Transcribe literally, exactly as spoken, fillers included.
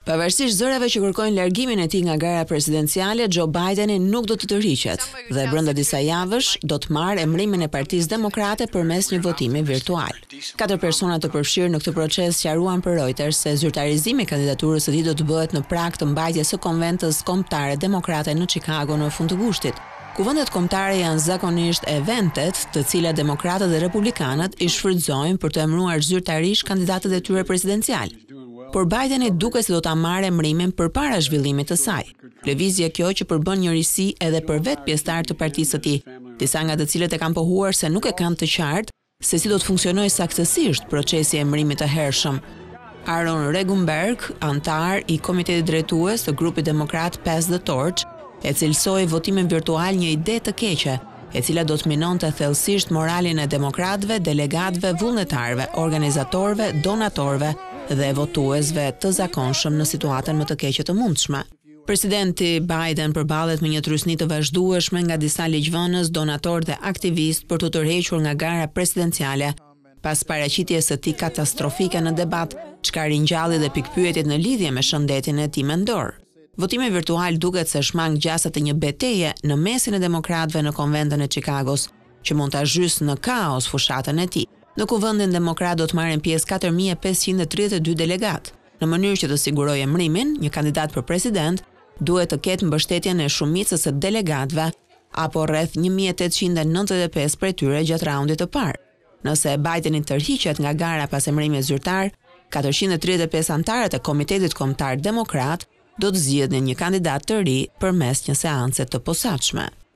Pavarësisht zërave që kërkojnë largimin e tij nga gara presidenciale, Joe Bideni nuk do të tërhiqet dhe brenda disa javësh do të marrë emërimin e Partisë Demokrate përmes një votimi virtual. Katër persona të përfshirë në këtë proces sqaruan për Reuters se zyrtarizimi i kandidaturës së tij do të bëhet në prag të mbajtjes së konventës kombëtare demokrate në Chicago në fund të gushtit. Kuvendet kombëtare janë zakonisht eventet të cilat demokratët dhe republikanët i shfrytëzojnë për të emëruar zyrtarisht kandidatët e tyre presidencial. Por Bideni duket se do ta marrë emërimin përpara zhvillimit të saj. Lëvizje kjo që përbën një risi edhe për vetë pjesëtarë të partisë së tij, disa nga të cilët e kanë pohuar se nuk e kanë të qartë se si do të funksionojë saktësisht procesi i emërimit të hershëm. Aaron Regunberg, antar i komitetit drejtues të grupit demokrat Pass the Torch, e cilësoi votimin virtual një ide të keqe, e cila do të minonte thellësisht moralin e demokratëve, delegatëve, vullnetarëve, organizatorëve, donatorëve dhe votuesve të zakonshëm në situatën më të keqe të mundshme. Presidenti Biden përballet me një trysni të vazhdueshme nga disa ligjvënës, donatorë dhe aktivistë për të tërhequr nga gara presidenciale pas paraqitjes së tij katastrofike në debat, çka ringjalli dhe pikpyetjet në lidhje me shëndetin e tij mendor. Votimi virtual duket se shmang gjasat e një betejë në mesin e demokratëve në konventën e Chicagos, që mund ta zhysë në kaos fushatën e tij. Në kuvendin demokrat do të marrin pjesë katër mijë e pesëqind e tridhjetë e dy delegatë. Në mënyrë që të sigurojë emërimin, një kandidat për president duhet të ketë mbështetjen e shumicës së delegatëve apo rreth një mijë e tetëqind e nëntëdhjetë e pesë prej tyre gjatë raundit të parë. Nëse Bideni tërhiqet nga gara pas emërimit zyrtar, katërqind e tridhjetë e pesë antarët e Komitetit Kombëtar Demokrat do të zgjidhin një kandidat të ri përmes një seance të posaçme.